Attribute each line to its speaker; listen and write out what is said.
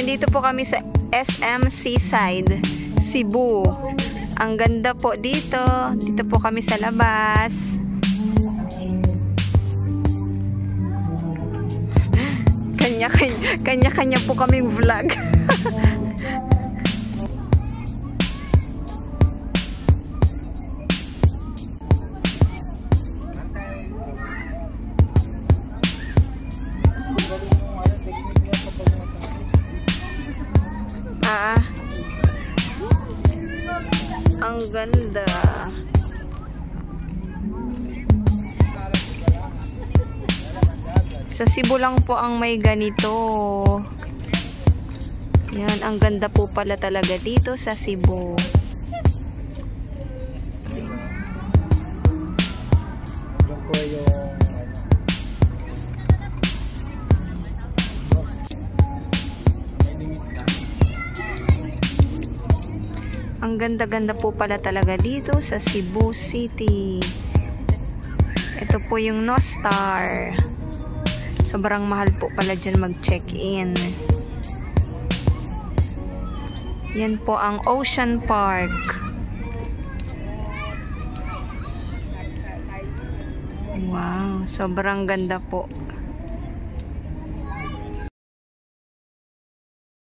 Speaker 1: Nandito po kami sa SM Seaside, Cebu. Ang ganda po dito. Dito po kami sa labas. Kanya-kanya po kaming vlog. Ang ganda. Sa Cebu lang po ang may ganito. Yan, ang ganda po pala talaga dito sa Cebu. Ang ganda-ganda po pala talaga dito sa Cebu City. Ito po yung Nostar. Sobrang mahal po pala dyan mag-check-in. Yan po ang Ocean Park. Wow, sobrang ganda po.